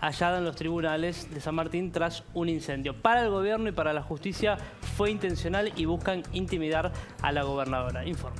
hallada en los tribunales de San Martín tras un incendio. Para el gobierno y para la justicia fue intencional y buscan intimidar a la gobernadora. Informe.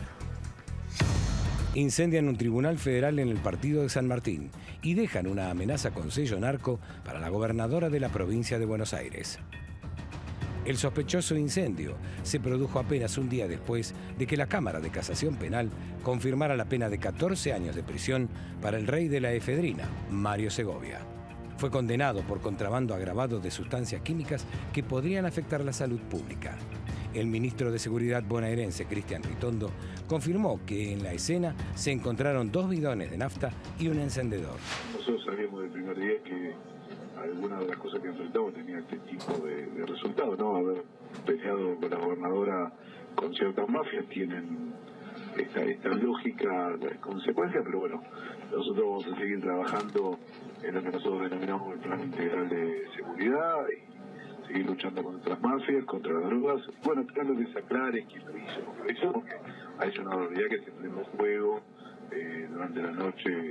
Incendian un tribunal federal en el partido de San Martín y dejan una amenaza con sello narco para la gobernadora de la provincia de Buenos Aires. El sospechoso incendio se produjo apenas un día después de que la Cámara de Casación Penal confirmara la pena de 14 años de prisión para el rey de la efedrina, Mario Segovia. Fue condenado por contrabando agravado de sustancias químicas que podrían afectar la salud pública. El ministro de Seguridad bonaerense, Cristian Ritondo, confirmó que en la escena se encontraron 2 bidones de nafta y un encendedor. Nosotros sabíamos del primer día que algunas de las cosas que enfrentamos tenía este tipo de resultados, ¿no? Haber peleado con la gobernadora con ciertas mafias tienen esta lógica de consecuencias, pero bueno, nosotros vamos a seguir trabajando en lo que nosotros denominamos el plan integral de seguridad y seguir luchando contra las mafias, contra las drogas. Bueno, tratando de que se aclare quién lo hizo, porque hay una realidad que se prende fuego durante la noche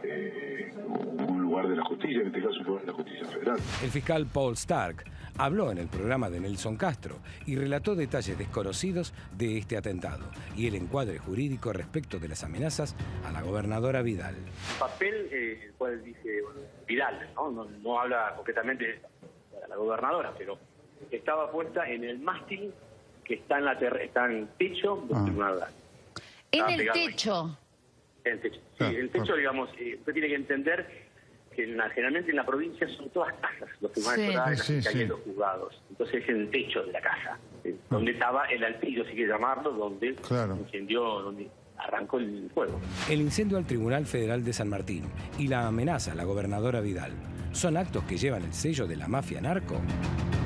un lugar de la justicia, en este caso un lugar de la justicia federal. El fiscal Paul Stark habló en el programa de Nelson Castro y relató detalles desconocidos de este atentado y el encuadre jurídico respecto de las amenazas a la gobernadora Vidal. El papel, el cual dice Vidal, no habla concretamente de la gobernadora, pero estaba puesta en el mástil que está en el techo del tribunal. ¿En el techo? El techo. Sí, el techo, digamos, usted tiene que entender que generalmente en la provincia son todas casas, los tribunales orales, las fiscalías, los juzgados. Entonces es en el techo de la casa, donde estaba el altillo, si quiere llamarlo, donde incendió, donde arrancó el fuego. El incendio al Tribunal Federal de San Martín y la amenaza a la gobernadora Vidal son actos que llevan el sello de la mafia narco.